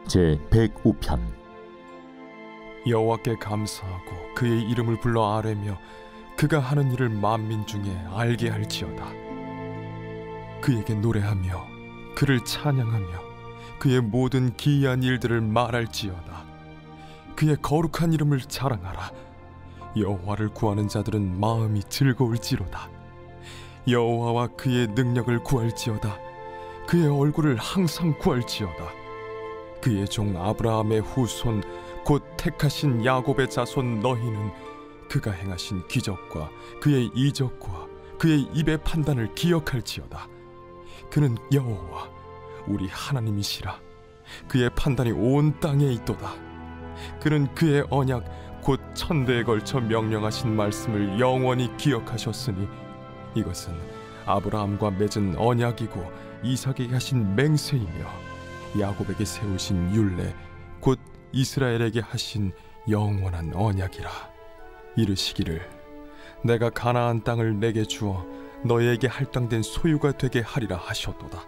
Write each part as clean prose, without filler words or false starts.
제105편. 여호와께 감사하고 그의 이름을 불러 아뢰며 그가 하는 일을 만민 중에 알게 할지어다. 그에게 노래하며 그를 찬양하며 그의 모든 기이한 일들을 말할지어다. 그의 거룩한 이름을 자랑하라. 여호와를 구하는 자들은 마음이 즐거울지로다. 여호와와 그의 능력을 구할지어다. 그의 얼굴을 항상 구할지어다. 그의 종 아브라함의 후손 곧 택하신 야곱의 자손 너희는 그가 행하신 기적과 그의 이적과 그의 입의 판단을 기억할지어다. 그는 여호와 우리 하나님이시라. 그의 판단이 온 땅에 있도다. 그는 그의 언약 곧 천대에 걸쳐 명령하신 말씀을 영원히 기억하셨으니 이것은 아브라함과 맺은 언약이고 이삭에게 하신 맹세이며 야곱에게 세우신 율례 곧 이스라엘에게 하신 영원한 언약이라. 이르시기를 내가 가나안 땅을 내게 주어 너희에게 할당된 소유가 되게 하리라 하셨도다.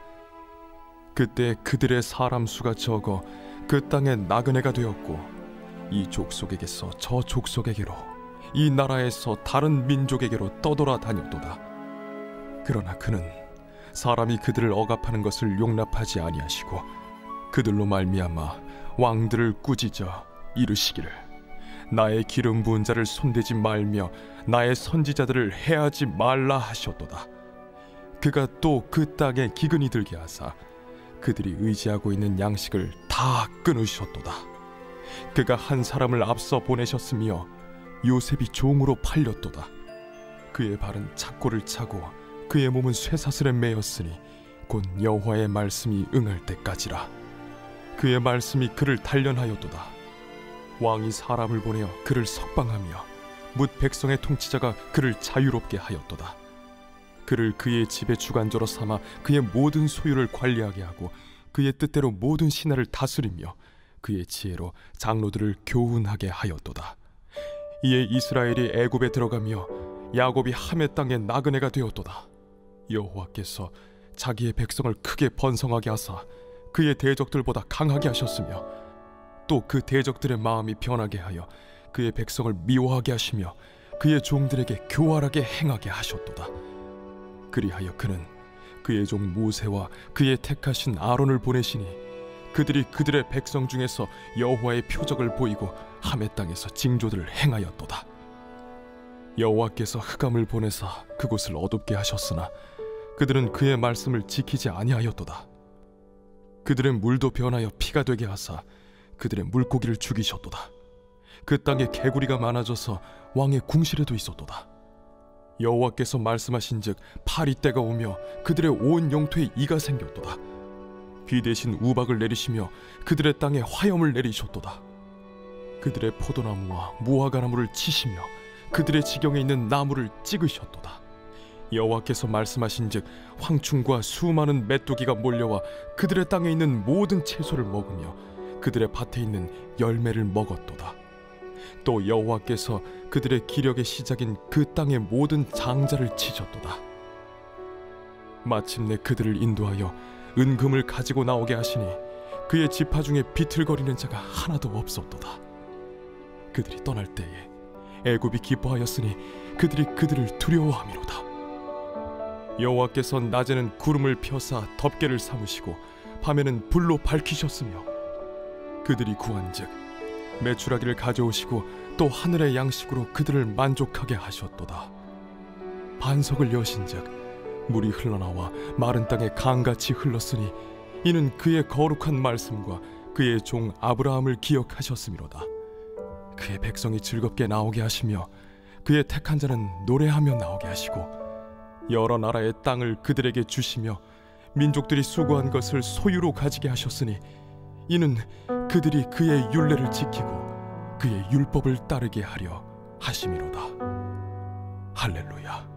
그때 그들의 사람 수가 적어 그 땅에 나그네가 되었고 이 족속에게서 저 족속에게로 이 나라에서 다른 민족에게로 떠돌아 다녔도다. 그러나 그는 사람이 그들을 억압하는 것을 용납하지 아니하시고 그들로 말미암아 왕들을 꾸짖어 이르시기를 나의 기름 부은 자를 손대지 말며 나의 선지자들을 해하지 말라 하셨도다. 그가 또 그 땅에 기근이 들게 하사 그들이 의지하고 있는 양식을 다 끊으셨도다. 그가 한 사람을 앞서 보내셨으며 요셉이 종으로 팔렸도다. 그의 발은 착고를 차고 그의 몸은 쇠사슬에 매였으니 곧 여호와의 말씀이 응할 때까지라. 그의 말씀이 그를 단련하였도다. 왕이 사람을 보내어 그를 석방하며 뭇 백성의 통치자가 그를 자유롭게 하였도다. 그를 그의 집의 주관자로 삼아 그의 모든 소유를 관리하게 하고 그의 뜻대로 모든 신하를 다스리며 그의 지혜로 장로들을 교훈하게 하였도다. 이에 이스라엘이 애굽에 들어가며 야곱이 함의 땅에 나그네가 되었도다. 여호와께서 자기의 백성을 크게 번성하게 하사 그의 대적들보다 강하게 하셨으며 또 그 대적들의 마음이 변하게 하여 그의 백성을 미워하게 하시며 그의 종들에게 교활하게 행하게 하셨도다. 그리하여 그는 그의 종 모세와 그의 택하신 아론을 보내시니 그들이 그들의 백성 중에서 여호와의 표적을 보이고 함의 땅에서 징조들을 행하였도다. 여호와께서 흑암을 보내사 그곳을 어둡게 하셨으나 그들은 그의 말씀을 지키지 아니하였도다. 그들의 물도 변하여 피가 되게 하사 그들의 물고기를 죽이셨도다. 그 땅에 개구리가 많아져서 왕의 궁실에도 있었도다. 여호와께서 말씀하신즉 파리 때가 오며 그들의 온 영토에 이가 생겼도다. 비 대신 우박을 내리시며 그들의 땅에 화염을 내리셨도다. 그들의 포도나무와 무화과나무를 치시며 그들의 지경에 있는 나무를 찍으셨도다. 여호와께서 말씀하신즉 황충과 수많은 메뚜기가 몰려와 그들의 땅에 있는 모든 채소를 먹으며 그들의 밭에 있는 열매를 먹었도다. 또 여호와께서 그들의 기력의 시작인 그 땅의 모든 장자를 치셨도다. 마침내 그들을 인도하여 은금을 가지고 나오게 하시니 그의 지파 중에 비틀거리는 자가 하나도 없었도다. 그들이 떠날 때에 애굽이 기뻐하였으니 그들이 그들을 두려워함이로다. 여호와께서 낮에는 구름을 펴사 덮개를 삼으시고 밤에는 불로 밝히셨으며 그들이 구한즉 메추라기를 가져오시고 또 하늘의 양식으로 그들을 만족하게 하셨도다. 반석을 여신즉 물이 흘러나와 마른 땅에 강같이 흘렀으니 이는 그의 거룩한 말씀과 그의 종 아브라함을 기억하셨음이로다. 그의 백성이 즐겁게 나오게 하시며 그의 택한 자는 노래하며 나오게 하시고 여러 나라의 땅을 그들에게 주시며 민족들이 수고한 것을 소유로 가지게 하셨으니 이는 그들이 그의 율례를 지키고 그의 율법을 따르게 하려 하심이로다. 할렐루야.